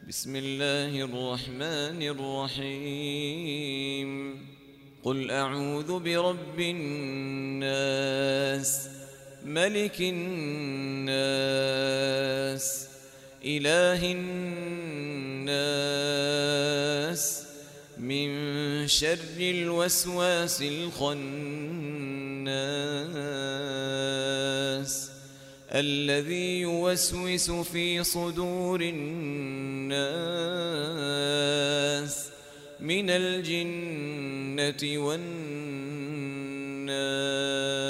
بسم الله الرحمن الرحيم قل أعوذ برب الناس ملك الناس إله الناس من شر الوسواس الخناس الذي يوسوس في صدور الناس من الجنة والناس.